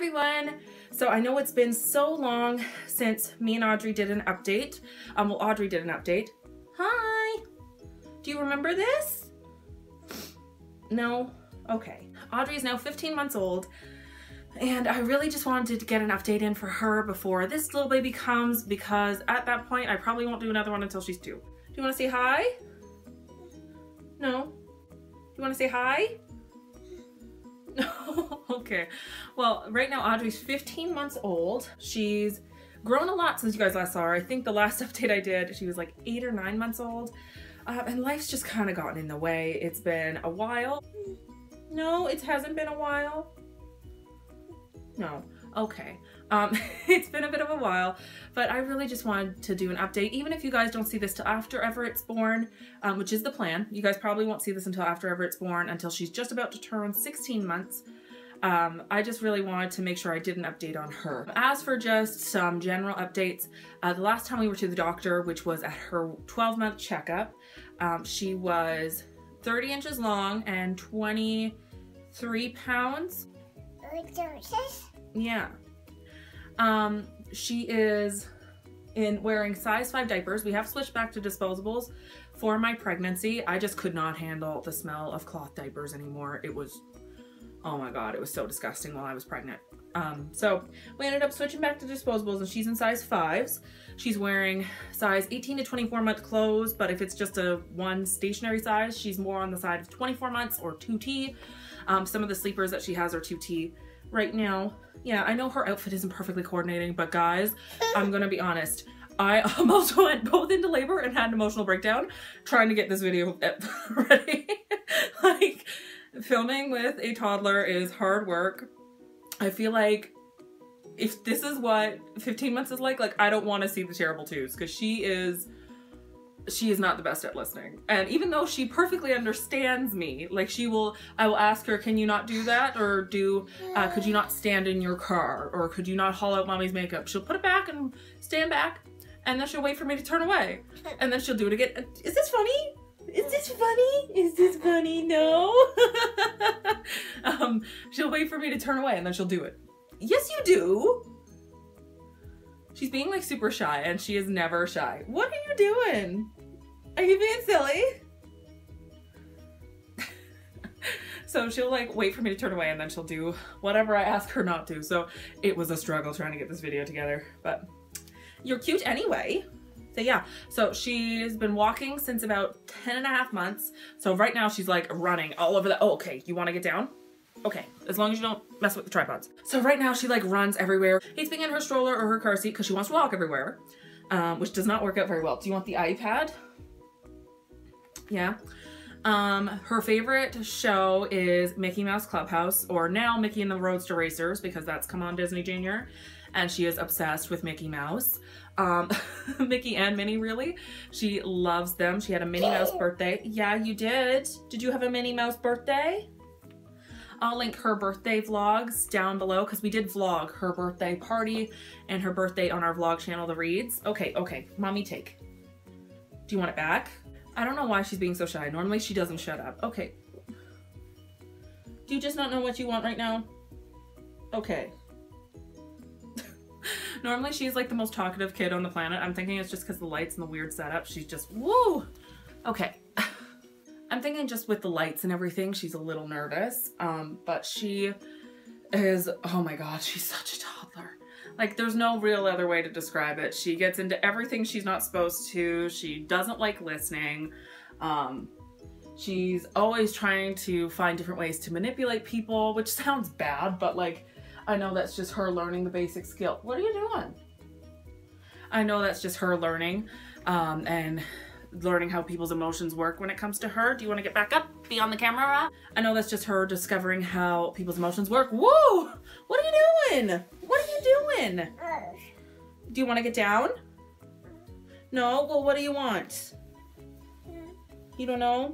everyone. So I know it's been so long since me and Audrey did an update. Well, Audrey did an update. Hi. Do you remember this? No? Okay. Audrey is now 15 months old, and I really just wanted to get an update in for her before this little baby comes, because at that point I probably won't do another one until she's 2. Do you want to say hi? No? You want to say hi? No? Okay. Well, right now Audrey's 15 months old. She's grown a lot since you guys last saw her. I think the last update I did, she was like 8 or 9 months old. And life's just kind of gotten in the way. It's been a while. No, it hasn't been a while. No. Okay. It's been a bit of a while, but I really just wanted to do an update. Even if you guys don't see this till after Everett's born, which is the plan. You guys probably won't see this until after Everett's born, until she's just about to turn 16 months. I just really wanted to make sure I did an update on her. As for just some general updates, the last time we were to the doctor, which was at her 12-month checkup, she was 30 inches long and 23 pounds. Yeah. She is wearing size 5 diapers. We have switched back to disposables for my pregnancy. I just could not handle the smell of cloth diapers anymore. It was, oh my God, it was so disgusting while I was pregnant. So we ended up switching back to disposables, and she's in size 5s. She's wearing size 18 to 24 month clothes, but if it's just a one stationary size, she's more on the side of 24 months or 2T. Some of the sleepers that she has are 2T. Right now, yeah, I know her outfit isn't perfectly coordinating, but guys, I'm gonna be honest. I almost went both into labor and had an emotional breakdown trying to get this video ready. Like, filming with a toddler is hard work. I feel like if this is what 15 months is like I don't want to see the terrible twos, because she is not the best at listening. And even though she perfectly understands me, like I will ask her, can you not do that? Or could you not stand in your car? Or could you not haul out mommy's makeup? She'll put it back and stand back, and then she'll wait for me to turn away. And then she'll do it again. Is this funny? Is this funny? Is this funny? No. She'll wait for me to turn away, and then she'll do it. Yes, you do. She's being like super shy, and she is never shy. What are you doing? Are you being silly? So she'll like wait for me to turn away, and then she'll do whatever I ask her not to. So it was a struggle trying to get this video together, but you're cute anyway. So yeah, so she's been walking since about 10.5 months. So right now she's like running all over oh, okay, you want to get down? Okay, as long as you don't mess with the tripods. So right now she like runs everywhere. It's being in her stroller or her car seat because she wants to walk everywhere, which does not work out very well. Do you want the iPad? Yeah. Her favorite show is Mickey Mouse Clubhouse, or now Mickey and the Roadster Racers, because that's come on Disney Junior, and she is obsessed with Mickey Mouse. Mickey and Minnie, really. She loves them. She had a Minnie Mouse birthday. Yeah, you did. Did you have a Minnie Mouse birthday? I'll link her birthday vlogs down below, because we did vlog her birthday party and her birthday on our vlog channel, The Reeds. Okay, okay, mommy take. Do you want it back? I don't know why she's being so shy. Normally she doesn't shut up. Okay. Do you just not know what you want right now? Okay. Normally she's like the most talkative kid on the planet. I'm thinking it's just because the lights and the weird setup. She's just, woo! Okay. I'm thinking just with the lights and everything, she's a little nervous. But she is, oh my God, she's such a toddler. Like, there's no real other way to describe it. She gets into everything she's not supposed to. She doesn't like listening. She's always trying to find different ways to manipulate people, which sounds bad, but like, I know that's just her learning the basic skill. What are you doing? I know that's just her learning, and learning how people's emotions work when it comes to her. Do you want to get back up? Be on the camera? I know that's just her discovering how people's emotions work. Whoa! What are you doing? What are you doing? Do you want to get down? No? Well, what do you want? You don't know?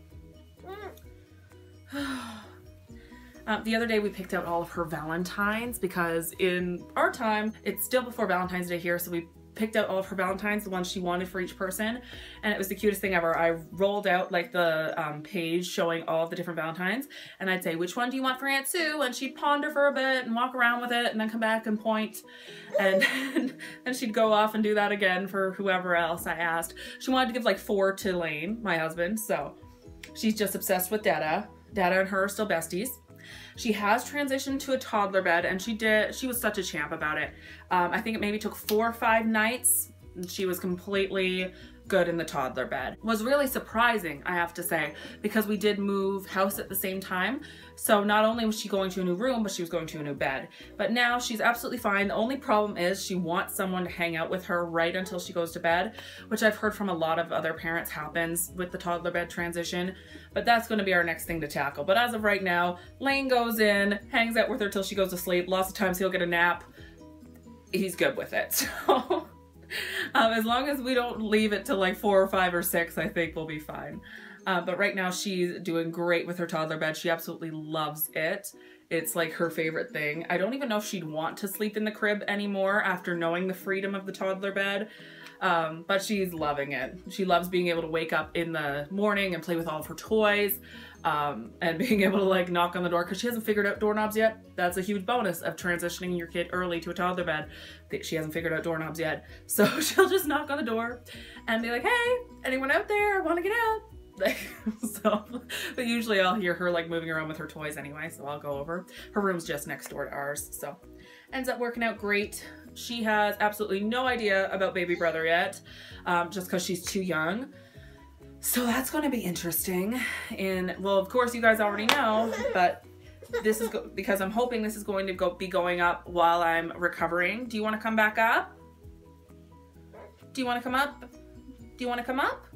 The other day we picked out all of her Valentines, because in our time, it's still before Valentine's Day here, so we picked out all of her Valentines, the ones she wanted for each person, and it was the cutest thing ever. I rolled out like the page showing all of the different Valentines, and I'd say, which one do you want for Aunt Sue? And she'd ponder for a bit and walk around with it and then come back and point, and then she'd go off and do that again for whoever else I asked. She wanted to give like 4 to Lane, my husband, so she's just obsessed with Dada. Dada and her are still besties. She has transitioned to a toddler bed, and she was such a champ about it. I think it maybe took 4 or 5 nights, and she was completely good in the toddler bed. It was really surprising, I have to say, because we did move house at the same time. So not only was she going to a new room, but she was going to a new bed. But now she's absolutely fine. The only problem is she wants someone to hang out with her right until she goes to bed, which I've heard from a lot of other parents happens with the toddler bed transition. But that's going to be our next thing to tackle. But as of right now, Lane goes in, hangs out with her till she goes to sleep. Lots of times he'll get a nap. He's good with it. So as long as we don't leave it to like 4 or 5 or 6, I think we'll be fine. But right now she's doing great with her toddler bed. She absolutely loves it. It's like her favorite thing. I don't even know if she'd want to sleep in the crib anymore after knowing the freedom of the toddler bed. But she's loving it. She loves being able to wake up in the morning and play with all of her toys, and being able to like knock on the door, because she hasn't figured out doorknobs yet. That's a huge bonus of transitioning your kid early to a toddler bed. She hasn't figured out doorknobs yet. So she'll just knock on the door and be like, hey, anyone out there? I want to get out. But usually I'll hear her like moving around with her toys anyway, so I'll go over. Her room's just next door to ours, so ends up working out great. She has absolutely no idea about baby brother yet, just because she's too young. So that's going to be interesting. And well, of course you guys already know, but this is because I'm hoping this is going to be going up while I'm recovering. Do you want to come back up? Do you want to come up? Do you want to come up?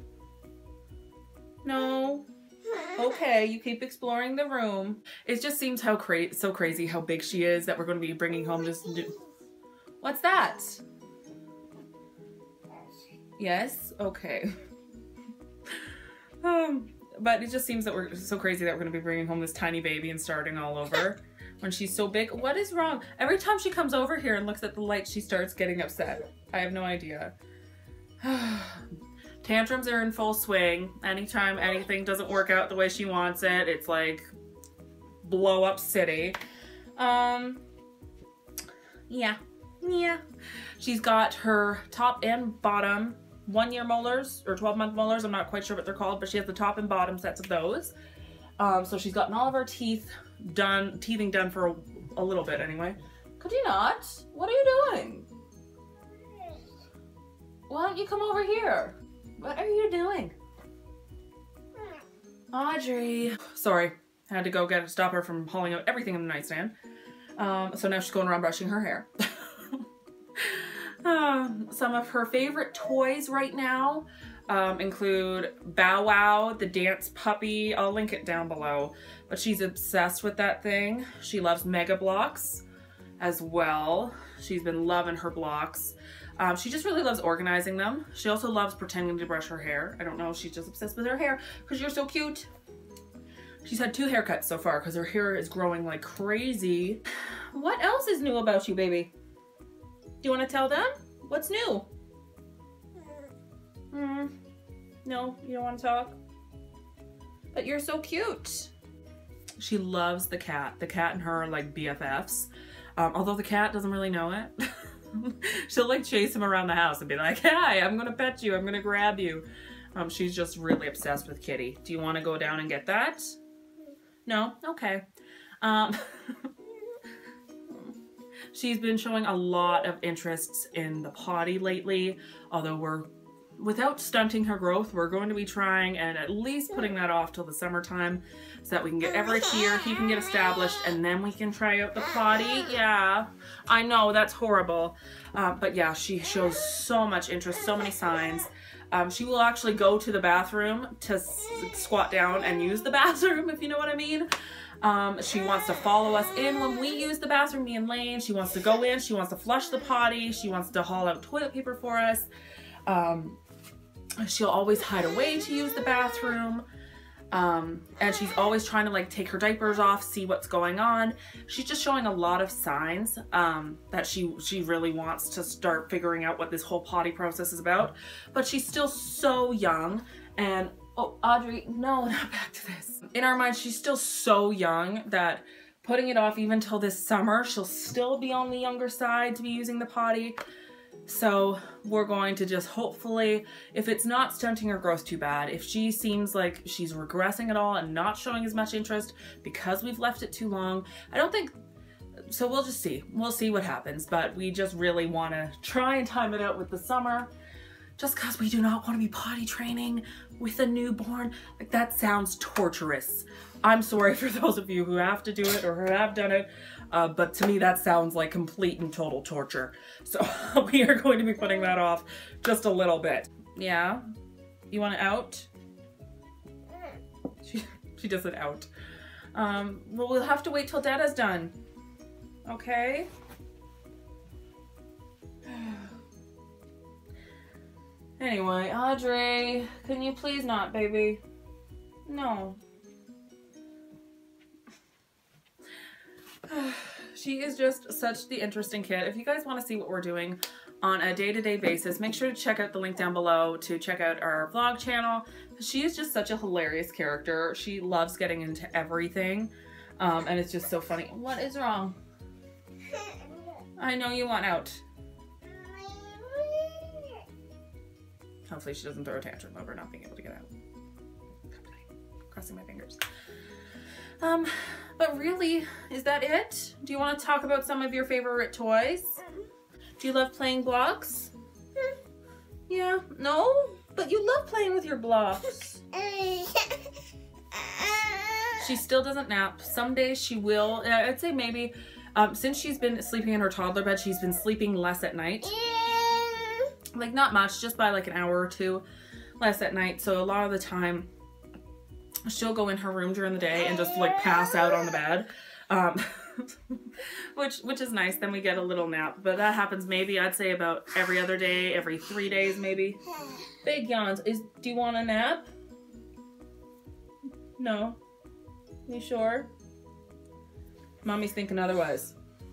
No? Okay, you keep exploring the room. It just seems so crazy how big she is that we're going to be bringing home this new... What's that? Yes? Okay. But it just seems that we're so crazy that we're going to be bringing home this tiny baby and starting all over when she's so big. What is wrong? Every time she comes over here and looks at the light, she starts getting upset. I have no idea. Tantrums are in full swing. Anytime anything doesn't work out the way she wants it, it's like blow up city. Yeah. She's got her top and bottom 1-year molars or 12-month molars. I'm not quite sure what they're called, but she has the top and bottom sets of those. So she's gotten all of her teething done for a little bit anyway. Could you not? What are you doing? Why don't you come over here? What are you doing? Audrey. Sorry, I had to go stop her from hauling out everything in the nightstand. So now she's going around brushing her hair. Some of her favorite toys right now include Bow Wow, the dance puppy. I'll link it down below. But she's obsessed with that thing. She loves Mega Blocks as well. She's been loving her blocks. She just really loves organizing them. She also loves pretending to brush her hair. I don't know, she's just obsessed with her hair because you're so cute. She's had 2 haircuts so far because her hair is growing like crazy. What else is new about you, baby? Do you want to tell them? What's new? No, you don't want to talk? But you're so cute. She loves the cat. The cat and her are like BFFs. Although the cat doesn't really know it. She'll like chase him around the house and be like, hi, I'm gonna pet you, I'm gonna grab you. She's just really obsessed with Kitty. Do you want to go down and get that? No? Okay. She's been showing a lot of interests in the potty lately, although without stunting her growth, we're going to be trying and at least putting that off till the summertime so that we can get Everett here, he can get established, and then we can try out the potty. Yeah, I know, that's horrible. But yeah, she shows so much interest, so many signs. She will actually go to the bathroom to squat down and use the bathroom, if you know what I mean. She wants to follow us in when we use the bathroom, me and Lane. She wants to go in, she wants to flush the potty, she wants to haul out toilet paper for us. She'll always hide away to use the bathroom. And she's always trying to like take her diapers off, see what's going on. She's just showing a lot of signs that she really wants to start figuring out what this whole potty process is about. But she's still so young, and oh, Audrey, no, not back to this. In our minds, she's still so young that putting it off even till this summer, she'll still be on the younger side to be using the potty. So we're going to just hopefully, if it's not stunting her growth too bad, if she seems like she's regressing at all and not showing as much interest because we've left it too long, I don't think, so we'll just see. We'll see what happens, but we just really want to try and time it out with the summer, just because we do not want to be potty training with a newborn. Like, that sounds torturous. I'm sorry for those of you who have to do it or who have done it, but to me that sounds like complete and total torture. So we are going to be putting that off just a little bit. Yeah? You want it out? She does it out. Well, we'll have to wait till Dada's done. Okay? Anyway, Audrey, can you please not, baby? No. She is just such the interesting kid. If you guys want to see what we're doing on a day-to-day basis, make sure to check out the link down below to check out our vlog channel. She is just such a hilarious character. She loves getting into everything, and it's just so funny. What is wrong? I know you want out. Hopefully she doesn't throw a tantrum over not being able to get out. Crossing my fingers. But really, is that it? Do you want to talk about some of your favorite toys? Do you love playing blocks? Yeah? No? But you love playing with your blocks. She still doesn't nap. Some days she will. I'd say maybe, since she's been sleeping in her toddler bed, she's been sleeping less at night. Like, not much, just by like an hour or two less at night. So a lot of the time, she'll go in her room during the day and just like pass out on the bed, which is nice. Then we get a little nap, but that happens maybe, I'd say, about every other day, every 3 days maybe. Big yawns. Do you want a nap? No? You sure? Mommy's thinking otherwise.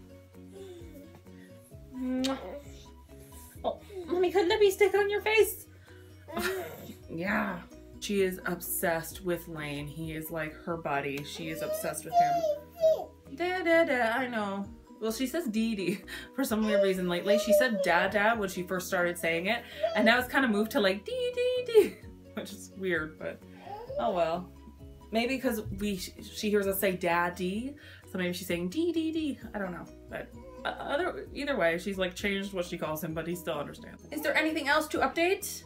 Oh, Mommy, couldn't there be stick on your face? Yeah. She is obsessed with Lane. He is like her buddy. She is obsessed with him. Da-da-da, I know. Well, she says Dee-Dee for some weird reason lately. She said Dada when she first started saying it, and now it's kind of moved to like Dee-Dee-Dee, which is weird, but oh well. Maybe because she hears us say Daddy, so maybe she's saying Dee-Dee-Dee. I don't know, but either way, she's like changed what she calls him, but he still understands. Is there anything else to update?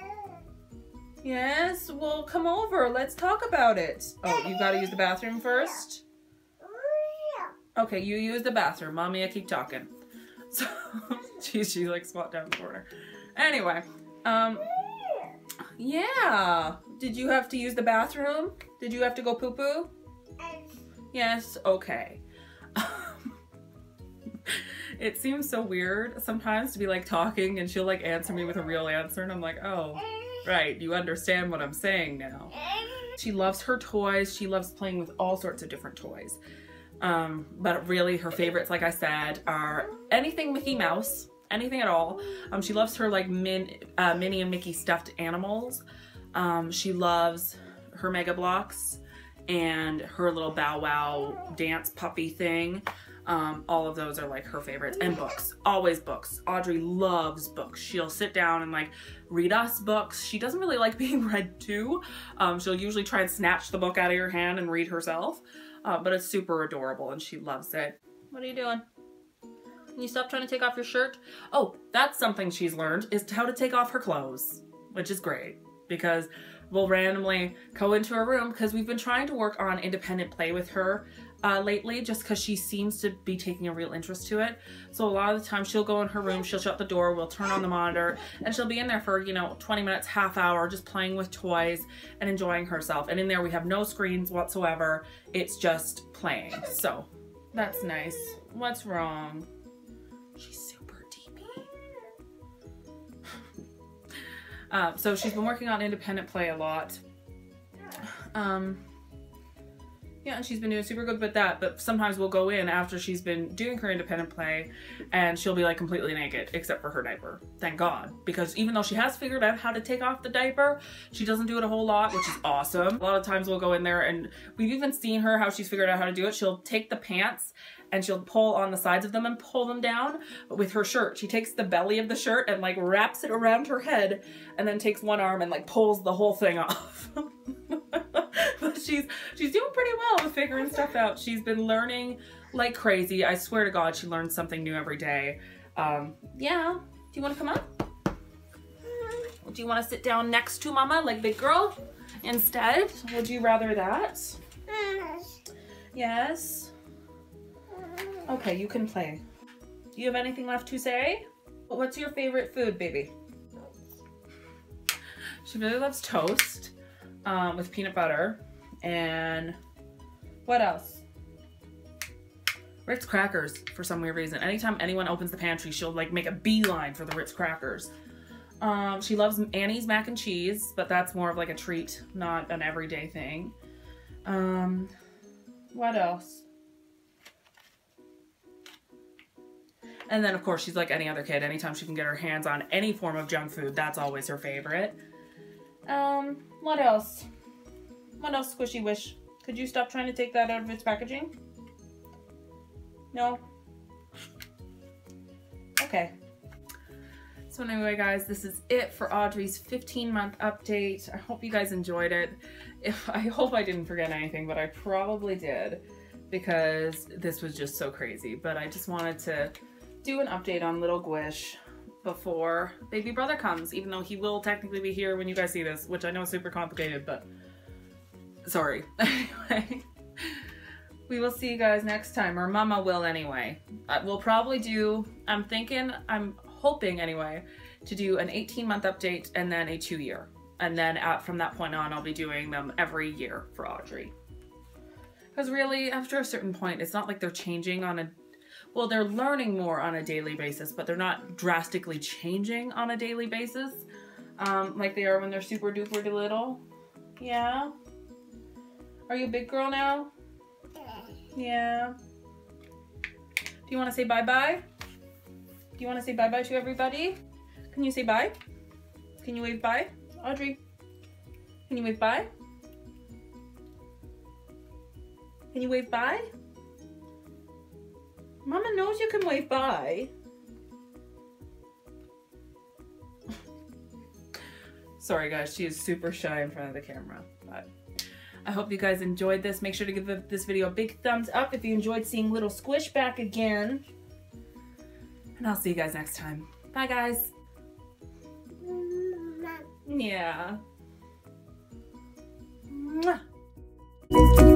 Yes, well, come over. Let's talk about it. Oh, you gotta use the bathroom first? Okay, you use the bathroom. Mommy, I keep talking. So, she like squat down in the corner. Anyway, yeah. Did you have to use the bathroom? Did you have to go poo-poo? Yes, okay. It seems so weird sometimes to be like talking and she'll like answer me with a real answer and I'm like, oh. Right, you understand what I'm saying now. She loves her toys. She loves playing with all sorts of different toys. But really her favorites, like I said, are anything Mickey Mouse, anything at all. She loves her like Minnie and Mickey stuffed animals. She loves her Mega Bloks and her little Bow Wow dance puppy thing. All of those are like her favorites. And books, always books. Audrey loves books. She'll sit down and like read us books. She doesn't really like being read to. She'll usually try and snatch the book out of your hand and read herself. But it's super adorable and she loves it. What are you doing? Can you stop trying to take off your shirt? Oh, that's something she's learned, is how to take off her clothes, which is great because we'll randomly go into her room because we've been trying to work on independent play with her lately, just because she seems to be taking a real interest to it. So a lot of the time she'll go in her room, she'll shut the door, we'll turn on the monitor, and she'll be in there for, you know, 20 minutes, half hour, just playing with toys and enjoying herself. And in there we have no screens whatsoever. It's just playing. So that's nice. What's wrong? She's super deepy. So she's been working on independent play a lot. Yeah, and she's been doing super good with that, but sometimes we'll go in after she's been doing her independent play and she'll be like completely naked except for her diaper. Thank God, because even though she has figured out how to take off the diaper, she doesn't do it a whole lot, which is awesome. A lot of times we'll go in there and we've even seen her how she's figured out how to do it. She'll take the pants and she'll pull on the sides of them and pull them down. But with her shirt, she takes the belly of the shirt and like wraps it around her head and then takes one arm and like pulls the whole thing off. But she's doing pretty well with figuring stuff out. She's been learning like crazy. I swear to God, she learns something new every day. Yeah. Do you want to come up? Do you want to sit down next to Mama like big girl instead? Would you rather that? Yes. Okay, you can play. Do you have anything left to say? What's your favorite food, baby? She really loves toast with peanut butter. And what else? Ritz crackers for some weird reason. Anytime anyone opens the pantry, she'll like make a beeline for the Ritz crackers. She loves Annie's mac and cheese, but that's more of like a treat, not an everyday thing. What else? And then of course she's like any other kid. Anytime she can get her hands on any form of junk food, that's always her favorite. What else? What else, Squishy Wish? Could you stop trying to take that out of its packaging? No? Okay. So anyway, guys, this is it for Audrey's 15-month update. I hope you guys enjoyed it. I hope I didn't forget anything, but I probably did because this was just so crazy. But I just wanted to do an update on little Gwish before baby brother comes, even though he will technically be here when you guys see this, which I know is super complicated, but sorry. Anyway, we will see you guys next time, or Mama will anyway. We'll probably do, I'm hoping anyway, to do an 18-month update and then a 2-year. And then from that point on, I'll be doing them every year for Audrey. Because really, after a certain point, it's not like they're changing on a, well, they're learning more on a daily basis, but they're not drastically changing on a daily basis like they are when they're super duper little. Yeah? Are you a big girl now? Yeah. Do you want to say bye-bye? Do you want to say bye-bye to everybody? Can you say bye? Can you wave bye? Audrey, can you wave bye? Can you wave bye? Mama knows you can wave bye. Sorry guys, she is super shy in front of the camera, but I hope you guys enjoyed this. Make sure to give this video a big thumbs up if you enjoyed seeing little Squish back again. And I'll see you guys next time. Bye guys. Yeah. Mwah.